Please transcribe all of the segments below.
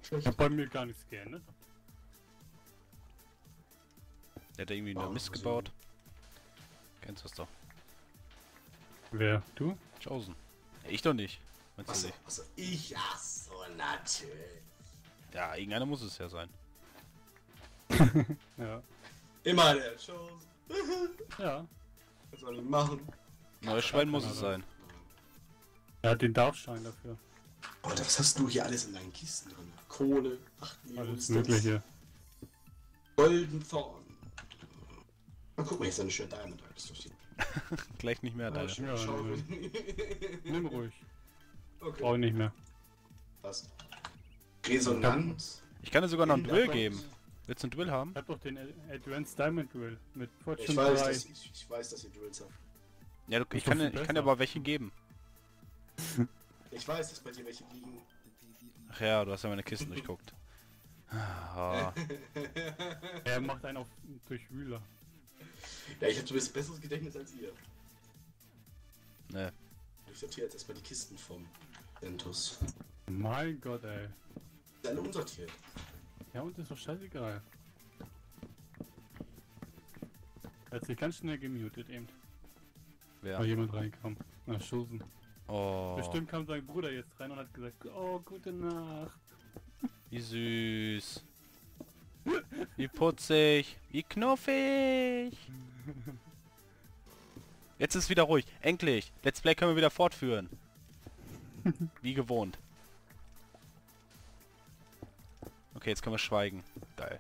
Ich hab bei mir gar nichts geändert. Der hat da irgendwie nur Mist gebaut. Kennst du das doch? Wer? Du? Chosen. Ja, ich doch nicht. Meinst du nicht? Achso, ich hasse natürlich. Ja, irgendeiner muss es ja sein. Ja. Immer der Chosen. Ja. Was soll ich machen? Neues Schwein muss es sein. Er hat den Darfschein dafür. Oh, was hast du hier alles in deinen Kisten drin? Kohle, 8 Millionen Alles Mögliche. Golden Thorn. Na guck mal, hier ist eine schöne Diamond. Das ist doch die... Gleich nicht mehr, leider. Ja, Schaufel. Nimm ruhig. Okay. Brauche ich nicht mehr. Was? Resonanz. Ich kann dir sogar noch ein Drill geben. Willst du ein Drill haben? Ich hab doch den Advanced Diamond Duel mit Fortune Ich weiß, 3. ich weiß, dass ihr Drills habt. Ja, ich doch kann viel dir besser. aber welche geben. Ich weiß, dass bei dir welche liegen. Ach ja, du hast ja meine Kisten durchguckt. Ah, Er macht einen auf Durchwühler. Ja, ich habe zumindest ein besseres Gedächtnis als ihr. ne. Ich sortiere jetzt erstmal die Kisten vom Ventus. Mein Gott, ey. Ist alle unsortiert. Ja, und ist doch scheißegal. Er hat sich ganz schnell gemutet eben, Wer? weil jemand reinkam. Na, Chosen. Oh, Bestimmt kam sein Bruder jetzt rein und hat gesagt, oh, gute Nacht. wie süß. Wie putzig. Wie knuffig. Jetzt ist wieder ruhig. Endlich. Let's Play können wir wieder fortführen. Wie gewohnt. Okay, jetzt können wir schweigen. Geil.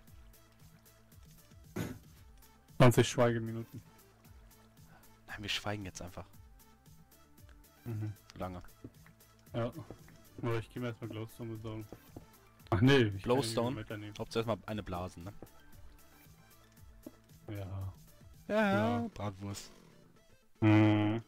20 Schweigeminuten. Nein, wir schweigen jetzt einfach. Mhm. Lange. Ja. Aber ich gehe mir erstmal Glowstone besorgen. Ach nee, ich Glowstone? kann ihn nicht Hauptsache erstmal eine blasen, ne? mitnehmen. Ja, Ja. Bratwurst. Mhm.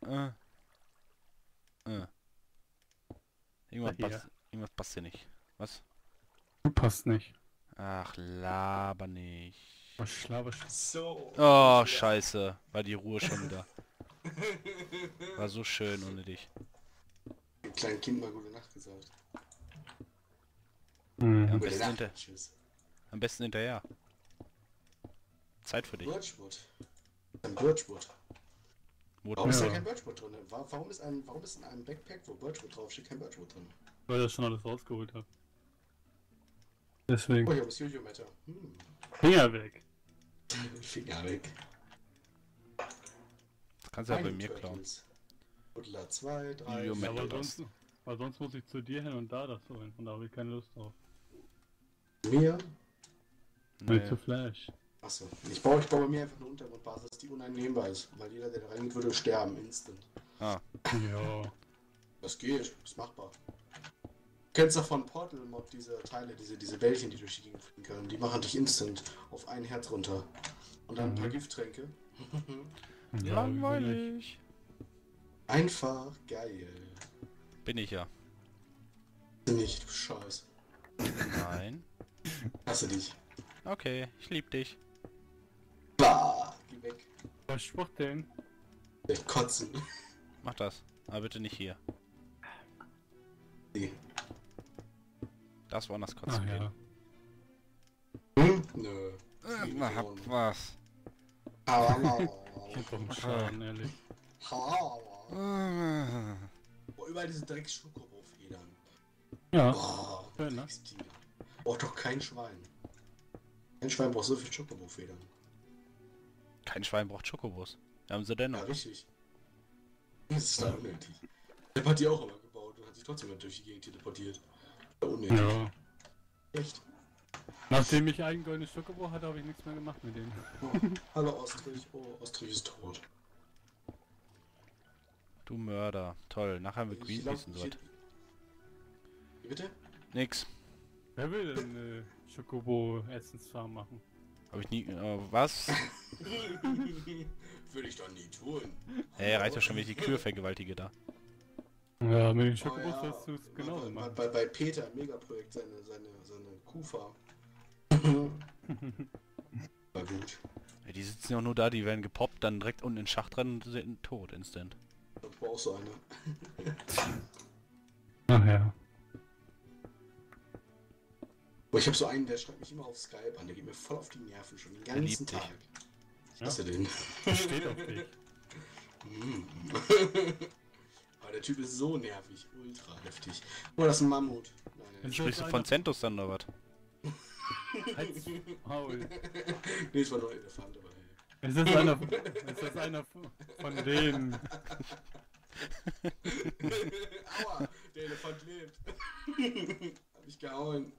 Irgendwas, Hier. irgendwas passt hier nicht. Was? Du passt nicht. Ach, laber nicht. Was schlaber So. Oh, scheiße. War die Ruhe schon wieder. War so schön ohne dich. Dem kleinen Kind mal gute Nacht gesagt. Mhm. Ja. Gute besten Nacht. Tschüss. Am besten hinterher. Zeit für dich. Birchwood. Ein Birchwood. Wo Warum ist da Ja. kein Birchwood drin? Warum ist in einem Backpack, wo Birchwood draufsteht, kein Birchwood drin? Weil ich das schon alles rausgeholt habe. Oh, Deswegen. ich habe das Jojo-Meter. Finger weg. Finger weg. Das kannst du ja bei mir klauen. Buddler 2, 3, Jojo-Meter. Ja, das. weil sonst muss ich zu dir hin und da das holen. Und da habe ich keine Lust drauf. Mir? Nee. Nee. Zu Flash. Achso. Ich baue bei mir einfach eine Untergrundbasis, die uneinnehmbar ist. Weil jeder, der da reingeht, würde sterben, instant. Ah, Ja. Das geht, ist machbar. Du kennst doch von Portal Mod diese Teile, diese Bällchen, die durch die Gegend fliegen können. Die machen dich instant auf ein Herz runter. Und dann ein paar Mhm. Gifttränke. Ja, langweilig. Einfach geil. Bin ich ja. Nicht, du Scheiß. Nein. Hasse dich. Okay, ich lieb dich. Bah, geh weg. Was Sport denn? Ich kotzen. Mach das. Aber bitte nicht hier. Nee. Das woanders Ach kotzen ja. gehen. Nö. Na, hab was. Ich hab doch einen Schaden, ehrlich. Ah. Boah, überall diese Drecks-Schokobro-Federn. Ja. Boah, Schön, ne? Dreckstier. Braucht doch kein Schwein. Kein Schwein braucht so viel Schokobro-Federn. Kein Schwein braucht Schokobus. Wir haben sie Ja, dennoch. richtig. Das ist da unnötig. Der hat die auch immer gebaut und hat sich trotzdem durch die Gegend teleportiert. Unnötig. Ja. Echt. Nachdem ich einen goldenen Schokobo hatte, habe ich nichts mehr gemacht mit denen. Oh, hallo Ostrich. Oh, Ostrich ist tot. Du Mörder. Toll. Nachher mit Ich Greenpeace und so glaub, was. Wie bitte? Nix. Wer will denn eine Schokobo-Essensfarm machen? Hab ich nie. Was? Würde ich doch nie tun. Hey, reicht ja schon, wenn ich die Kühe vergewaltige da. Ja, mit den Oh Schokobos ja, wirst du es genauso machen. bei Peter im Megaprojekt seine Kuhfarm. War gut. Ja, die sitzen ja auch nur da, die werden gepoppt, dann direkt unten in den Schacht dran und sind tot, instant. Ich brauch auch so eine. Ach ja. Aber ich habe so einen, der schreibt mich immer auf Skype an, der geht mir voll auf die Nerven schon den ganzen liebt dich. Tag. Ich hasse den. Steht auf dich. Aber der Typ ist so nervig, ultra heftig. Oh, das ist ein Mammut. Nein, Sprichst du von Centos dann oder was? Halt's Maul. nee, es war nur ein Elefant, aber hey. Ist das einer von denen? Aua, der Elefant lebt. Hab ich gehauen.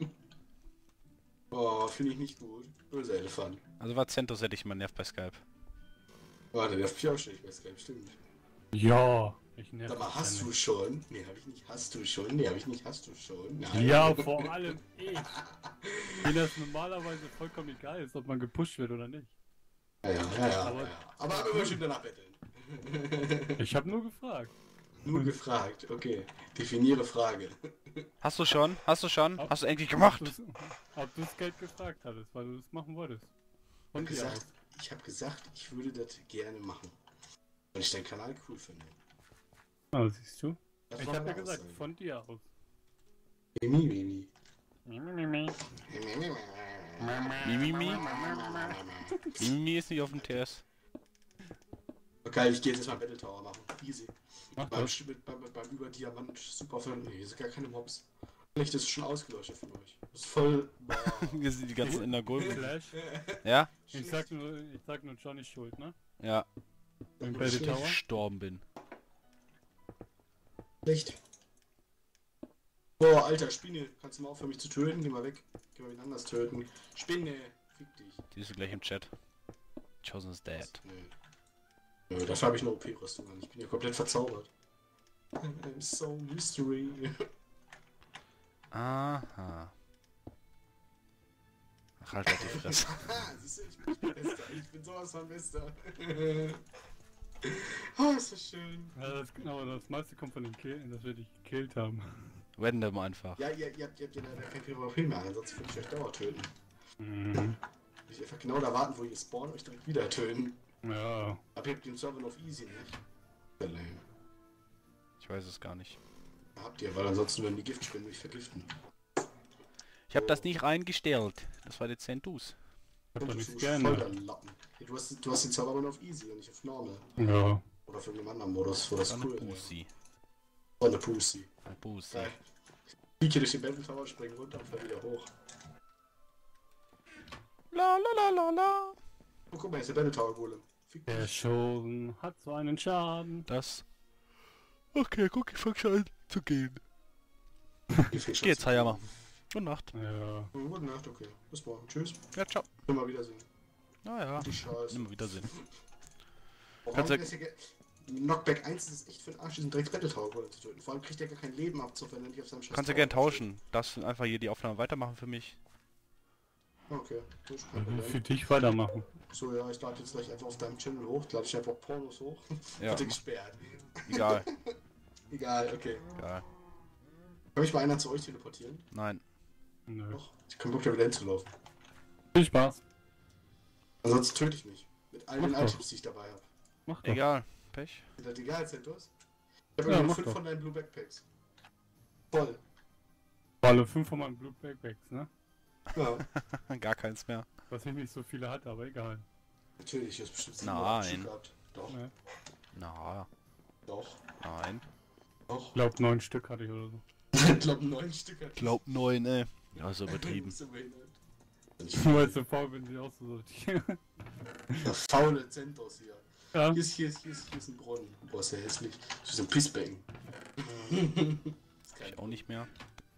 Oh, finde ich nicht gut. Böser Elefant. Also war Centos hätte ich mal nervt bei Skype. Warte, der darf mich auch ständig bei Skype, stimmt. Ja. Ich nerv Sag mal, dich hast ja du nicht. schon? Nee, hab ich nicht. Hast du schon? Nee, hab ich nicht. Hast du schon? Nein. Ja, vor allem ich. Mir das normalerweise vollkommen egal ist, ob man gepusht wird oder nicht. Ja. Aber- Aber immer schön danach betteln. Ich habe nur gefragt. Nur gefragt, okay. Definiere Frage. Hast du schon? Hast du schon? Ob- Hast du endlich gemacht? Ob du das Geld gefragt hattest, weil du das machen wolltest. Von dir Gesagt, aus. ich habe gesagt, ich würde das gerne machen. Weil ich deinen Kanal cool finde. Ah, siehst du? Das Ich war habe ja meine gesagt, Aussage. von dir aus. Mimi. Mimimi? Mimimi ist nicht auf dem TS. Okay, ich gehe jetzt erstmal Battle Tower machen. Easy. Mach Beim, das. beim Überdiamant super für. Nee, sind gar keine Mobs. Vielleicht ist es schon ausgelöscht von euch. Das ist voll. Boah. Hier sind die ganzen in der Gold. Flash. Ja? Ich sag nur Johnny schuld, ne? Ja. Im Battle Ich Tower. gestorben bin. Schlecht. Boah, alter Spinne, kannst du mal aufhören mich zu töten? Geh mal weg. Geh mal wen anders töten. Spinne, fick dich. Die ist gleich im Chat. Chosen is dead. Nö, dafür habe ich eine OP-Rüstung an. Ich bin ja komplett verzaubert. I'm so mystery. Aha. Ach, halt die Fresse. Siehst du, ich bin Bester. Ich bin sowas von Bester. Oh, ist das schön. Ja, aber das meiste kommt von den Killen, dass wir dich gekillt haben. Random einfach. Ja, ihr habt ja leider kein PvP mehr, ansonsten würde ich euch dauernd töten. Mhm. Ich einfach genau da warten, wo ihr spawnt, euch direkt wieder töten. Ja. Aber ihr habt den Server auf easy, nicht? Sehr lame. Ich weiß es gar nicht. Habt ihr, weil ansonsten würden die Giftspinnen mich vergiften. Ich habe das nicht reingestellt. Das war jetzt Centus. Hab doch Du nichts bist voll gerne. der Lappen. Hey, du hast den Server aber nur auf easy und nicht auf normal. Ja. Oder auf irgendeinem anderen Modus, wo das Eine cool wäre. Pussy. Oh, eine Pussy. Eine Pussy. Geil. Ich hier durch den Battle Tower, springen runter und fall wieder hoch. La la la la la. Oh, guck mal, hier ist der Battle Tower Golem. Fick Der dich. Schosen hat so einen Schaden. Das. Okay, guck, ich fang schon an zu gehen. Ich Geh jetzt Heier machen. Gute Nacht. Ja. Gute Nacht, okay. Bis morgen. Tschüss. Ja, ciao. Immer wiedersehen. Naja. Die Scheiße. Nimmer Wiedersehen. Warum Kannst du- das hier Knockback 1 ist echt für den Arsch, diesen Drecks Battle Tower Golem zu töten. Vor allem kriegt er gar kein Leben ab, wenn er nicht auf seinem Scheiß Kannst du Tower gern steht. tauschen. Darfst du einfach hier die Aufnahme weitermachen für mich? Okay, gut. Ich will für dich weitermachen. So, ja, ich lade jetzt gleich einfach auf deinem Channel hoch. Lade ich einfach Pornos hoch. Ja. Wird gesperrt. Egal. Egal, okay. Egal. Kann mich mal einer zu euch teleportieren? Nein. Nö. Doch. Ich kann Bock da wieder hinzulaufen. Viel Spaß. Ansonsten töte ich mich. Mit all den Mach doch. Items, die ich dabei habe. Mach doch. Egal. Pech. Ist das egal, Zentos? Ich habe Ja, ja, mach 5 doch. von deinen Blue Backpacks. Voll. Alle 5 von meinen Blue Backpacks, ne? Ja, Gar keins mehr. Was ich nicht so viele hatte, aber egal. natürlich. Du hast bestimmt 7 Nein. Stück gehabt. Doch, Ne? Na, doch, nein. doch. Ich glaube 9 Stück hatte ich oder so. Ich glaube 9 Stück hat Glaub 9, ey. Ja, so übertrieben. So behindert. Weil ich so faul bin, sie auszusortieren. Der faule Zentos hier. Ja. Hier ist ein Brunnen. Boah, ist ja hässlich. Das ist ein Pissbecken. Ist kein Ich auch nicht mehr.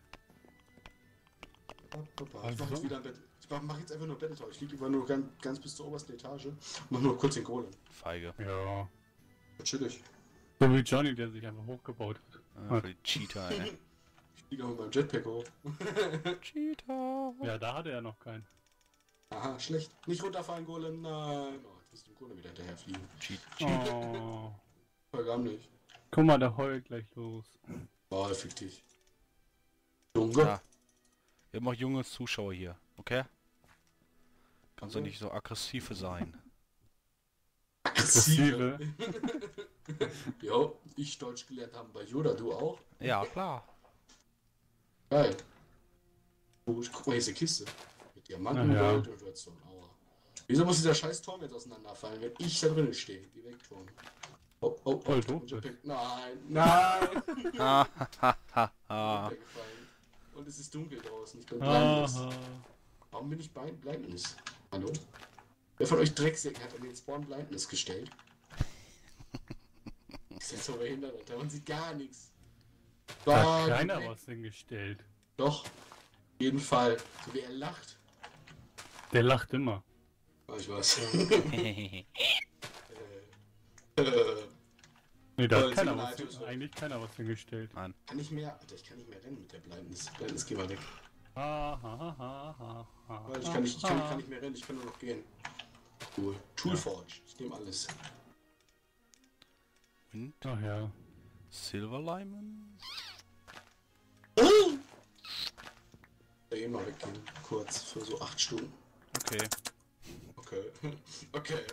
Ich mach jetzt wieder ein Bett. Ich mach jetzt einfach nur Battle Tower. Ich fliege immer nur ganz bis zur obersten Etage. Mach nur kurz den Golem. Feige. Ja. Natürlich. So wie Johnny, der sich einfach hochgebaut hat. Für die Cheater, ey. Ich fliege auch mit meinem Jetpack hoch. Cheater. Ja, da hatte er noch keinen. Aha, schlecht. Nicht runterfallen, Golem. Nein. Oh, jetzt musst du dem Golem wieder hinterherfliegen. Cheat. Oh. Voll gar nicht. Guck mal, der heult gleich los. Oh, fick dich. Junge. Ja. Wir haben auch junge Zuschauer hier, okay? Kannst du nicht so aggressive sein. Aggressive. Jo, ich Deutsch gelernt haben bei Yoda, du auch? Ja, klar. Geil. Gut, guck mal, hier ist eine Kiste. Mit Diamanten, Ach ja. Gold und Redstone. Aua. Wieso muss dieser scheiß Turm jetzt auseinanderfallen, wenn ich da drinnen stehe? Geh weg, Turm. Oh, Voll doof. Nein, nein! Ha, ha, ha, ha. Runtergefallen. Und es ist dunkel draußen. Ich bin blindness. Aha. Warum bin ich blindness? Hallo? Wer von euch Drecksäcken hat an den Spawn Blindness gestellt? Ist ja so behindert, Alter. Man sieht gar nichts. Da hat keiner was hingestellt. Doch. Auf jeden Fall. So wie er lacht. Der lacht immer. Ah, ich weiß. Nee, da Voll hat keiner Simulator was, so. eigentlich keiner was hingestellt. Nein. Kann ich mehr? Alter, ich kann nicht mehr rennen mit der Blindness. Blindness, geh mal weg. Ha, ha, ha, ha, ha, ha, Weil ich kann nicht mehr rennen, ich kann nur noch gehen. Cool. Toolforge. Ich nehme alles. Und Ach ja. Silver Limon? Da gehen mal weggehen. Kurz. Für so 8 Stunden. Okay. Okay. Okay.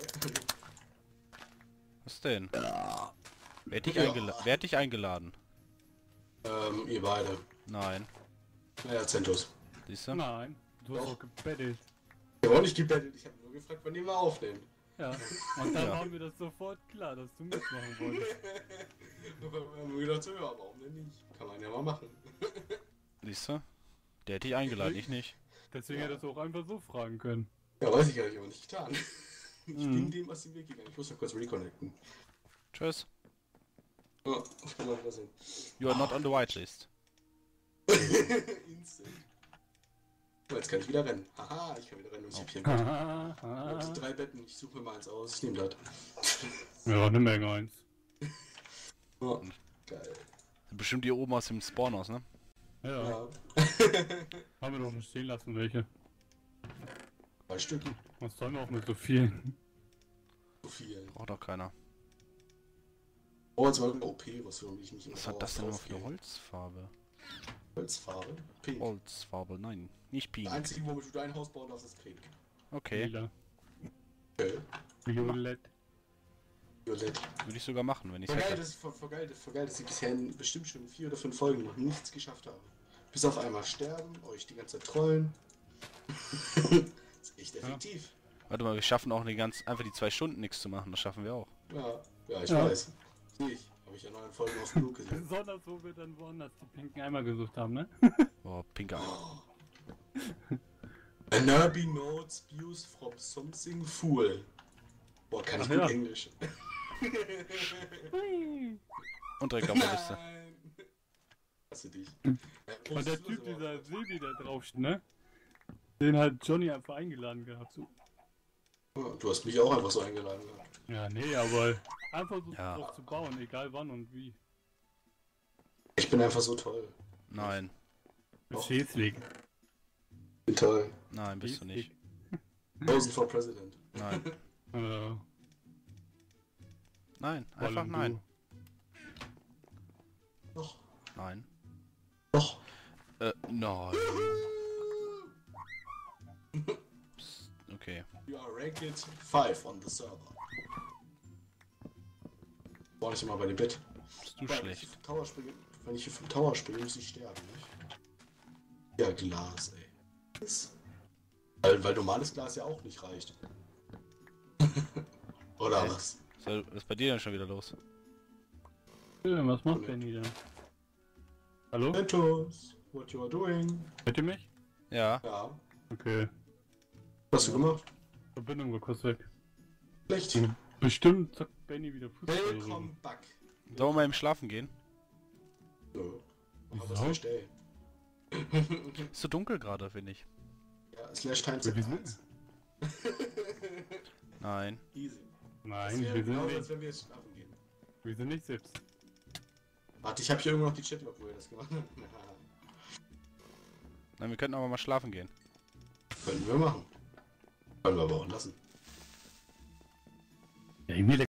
Was denn? Wer hat dich eingeladen? Ihr beide. Nein. Naja, Zentus. Siehst du? Nein, du hast Doch. doch gebettelt. Ich habe auch nicht gebettelt, ich habe nur gefragt, wann die mal aufnehmen. Ja. Und dann Ja. war mir das sofort klar, dass du mitmachen wolltest. Wir haben gedacht, so, ja, warum denn nicht? Kann man ja mal machen. Siehst du? Der hat dich eingeladen, ich nicht. Deswegen hättest du auch einfach so fragen können. Ja, weiß ich gar nicht, aber nicht getan. Ich Mhm. bin dem aus dem Weg gegangen. Ich muss noch kurz reconnecten. Tschüss. Ja, auf kann man wiedersehen. You are not on the whitelist. Instant. Oh, jetzt kann ich wieder rennen. Haha, ich kann wieder rennen und ich hab hier ein Bett. Ha, ha, Das ha. sind 3 Betten, ich suche mir mal eins aus. Ich nehme das. Ja, eine Menge eins. Oh, geil. Sind bestimmt hier oben aus dem Spawn aus, ne? Ja, Ja. haben wir doch schon stehen lassen, welche. 2 Stück. Was sollen wir auch mit so vielen? So viel. Braucht doch keiner. Oh, jetzt war eine OP, was für mich nicht in Was hat das denn immer für eine Holzfarbe? Holzfarbe? Pink. Holzfarbe, nein. Nicht pink. Der einzige, womit du dein Haus bauen darfst, ist pink. Okay, Lila. Okay. Violett. Violett. würde ich sogar machen, wenn ich Voll geil, hätte. voll geil, dass ich bisher in bestimmt schon 4 oder 5 Folgen noch nichts geschafft habe. Bis auf einmal sterben, euch die ganze Zeit trollen. Das ist echt effektiv. Warte mal, wir schaffen auch einfach die 2 Stunden nichts zu machen, das schaffen wir auch. Ja, ich Ja. weiß. Sehe ich. Habe ich ja 9 Folgen auf genug gesehen. Besonders, wo wir dann woanders die pinken Eimer gesucht haben, ne? Boah, pinker. A nerdy notes views from something fool. Boah, kann ich Ach gut ja. Englisch. Und direkt auf der Liste. Nein. Hasse dich. Und der Typ, dieser Silvi, der drauf steht, ne? Den hat Johnny einfach eingeladen gehabt. So. Du hast mich auch einfach so eingeladen gehabt. Ja, nee, aber einfach so Ja. drauf zu bauen, egal wann und wie. Ich bin einfach so toll. Nein, Doch. Schäßweg. Ich bin toll. nein, bist du nicht. Chosen for President. Nein, Äh, nein, vor einfach allem nein. Doch. Nein. Doch. Nein. Psst, okay. You are ranked 5 on the server. War nicht immer bei dem Bett. Bist du Weil schlecht. Wenn ich hier vom Tower springe, muss ich sterben, nicht? Ja, Glas, ey. Weil normales Glas ja auch nicht reicht. Oder Hä? was? Was ist bei dir denn schon wieder los? was macht Benny denn? Hallo? Mentos, what you are doing? Hört ihr mich? Ja, Ja. Okay. Was hast du gemacht? Verbindung war kurz weg. Schlecht. Bestimmt zockt Benny wieder Fußball. Welcome back. sollen wir mal eben schlafen gehen? So. Aber Wieso? was ey. Ist so dunkel gerade, finde ich. Ja, slash time Ja, wir sind- 1. Nein. Easy. Nein, Das wäre wir sind, genau, als nicht, wenn wir jetzt schlafen gehen. wir sind nicht selbst. Warte, ich habe hier irgendwo noch die Chatlog, wo ihr das gemacht habt. Nein, wir könnten aber mal schlafen gehen. Können wir machen. Können wir aber auch lassen. Ja, irgendwie